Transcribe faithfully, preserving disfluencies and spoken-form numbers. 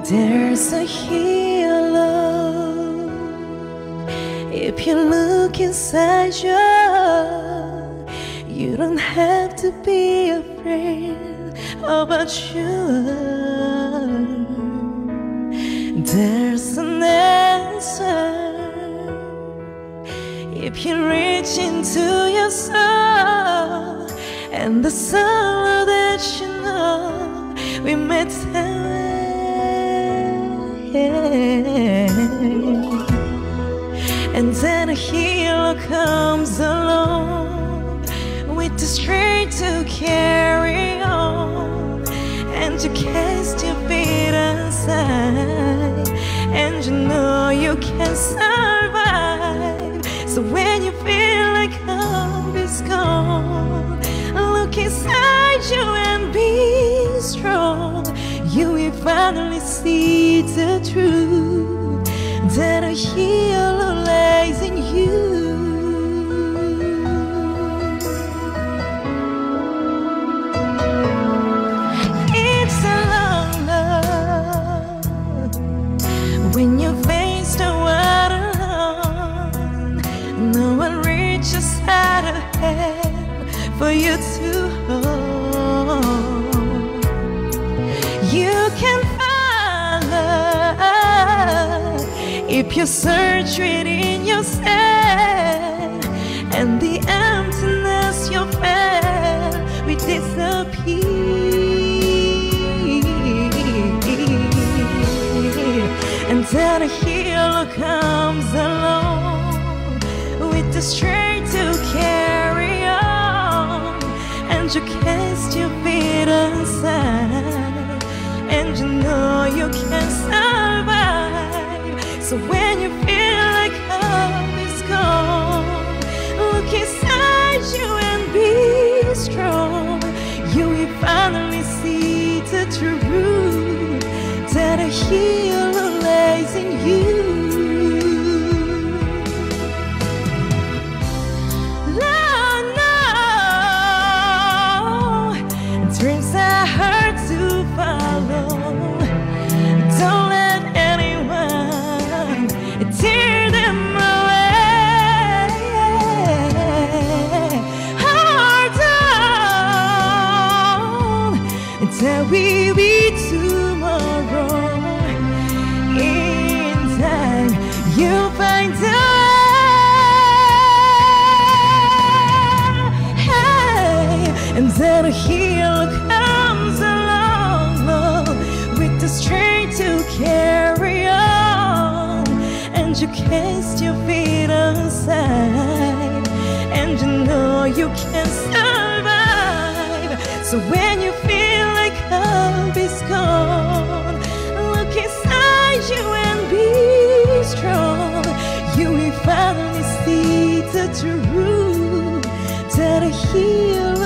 There's a hero if you look inside you. You don't have to be afraid about you. There's an answer if you reach into your soul, and the sorrow that you know we met there. And then a hero comes along with the strength to carry on, and you cast your feet aside, and you know you can survive. So when you feel like hope is gone, look inside you and be strong. You will finally see the truth that a hero lies in you. It's a long love when you face the world alone. No one reaches out a hand for you to hold. You can find love if you search within yourself, and the emptiness you felt will disappear. And then a hero comes along with the strength to carry on, and you cast your feet aside, and you know you can survive. So when you feel like hope is gone, look inside you and be strong. You will finally see the truth that a hero lies in you. Love, no, dreams are hard to follow. Don't let anyone tear them away. Hold on until we meet tomorrow. In time, you'll find out. Hey, and then a hero comes along with the strength to carry on, and you cast your feet aside, and you know you can survive. So when you feel like hope is gone, look inside you and be strong. You will finally see the truth that a hero